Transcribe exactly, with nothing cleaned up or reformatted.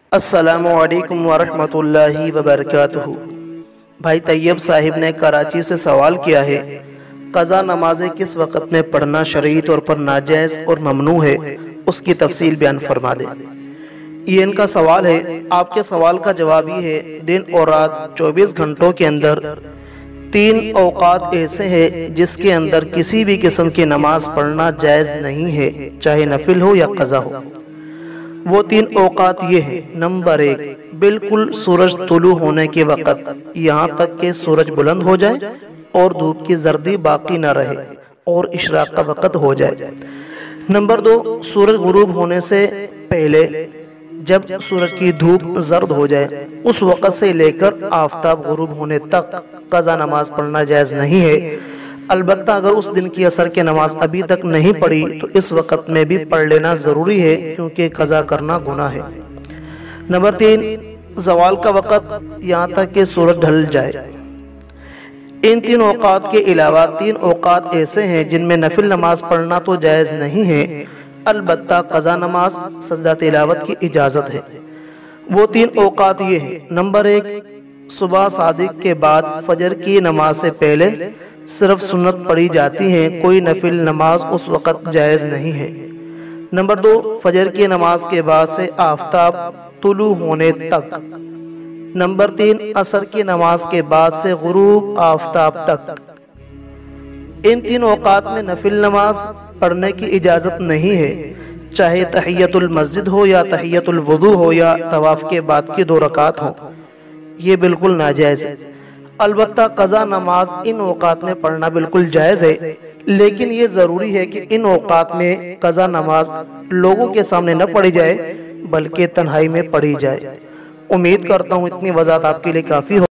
السلام علیکم ورحمۃ اللہ وبرکاتہ۔ بھائی طیب صاحب نے کراچی سے سوال کیا ہے، قضا نمازیں کس وقت میں پڑھنا شرعی طور پر ناجائز اور ممنوع ہے، اس کی تفصیل بیان فرما دیں۔ یہ ان کا سوال ہے۔ آپ کے سوال کا جواب یہ ہے، دن اور رات چوبیس گھنٹوں کے اندر تین اوقات ایسے ہیں جس کے اندر کسی بھی قسم کی نماز پڑھنا جائز نہیں ہے، چاہے نفل ہو یا قضا ہو۔ وہ تین اوقات یہ ہیں: نمبر ایک، بالکل سورج طلوع ہونے کے وقت یہاں تک کہ سورج بلند ہو جائے اور دھوپ کی زردی باقی نہ رہے اور اشراق کا وقت ہو جائے۔ نمبر دو، سورج غروب ہونے سے پہلے جب سورج کی دھوپ زرد ہو جائے اس وقت سے لے کر آفتاب غروب ہونے تک قضا نماز پڑھنا جائز نہیں ہے، البتہ اگر اس دن کی عصر کی نماز ابھی تک نہیں پڑھی تو اس وقت میں بھی پڑھ لینا ضروری ہے، کیونکہ قضا کرنا گناہ ہے۔ نمبر تین، زوال کا وقت یہاں تک کہ سورج ڈھل جائے۔ ان تین اوقات کے علاوہ تین اوقات ایسے ہیں جن میں نفل نماز پڑھنا تو جائز نہیں ہے، البتہ قضا نماز سجدہ تلاوت کی اجازت ہے۔ وہ تین اوقات یہ ہیں: نمبر ایک، صبح صادق کے بعد فجر کی نماز سے پہلے صرف سنت پڑھی جاتی ہے، کوئی نفل نماز اس وقت جائز نہیں ہے۔ نمبر دو، فجر کی نماز کے بعد سے آفتاب طلوع ہونے تک۔ نمبر تین، عصر کی نماز کے بعد سے غروب آفتاب تک۔ ان تین اوقات میں نفل نماز پڑھنے کی اجازت نہیں ہے، چاہے تحیۃ المسجد ہو یا تحیۃ الوضو ہو یا طواف کے بعد کی دو رکعت ہو، یہ بالکل ناجائز ہے۔ البتہ قضا نماز ان اوقات میں پڑھنا بالکل جائز ہے، لیکن یہ ضروری ہے کہ ان اوقات میں قضا نماز لوگوں کے سامنے نہ پڑھی جائے بلکہ تنہائی میں پڑھی جائے۔ امید کرتا ہوں اتنی وضاحت آپ کے لیے کافی ہو۔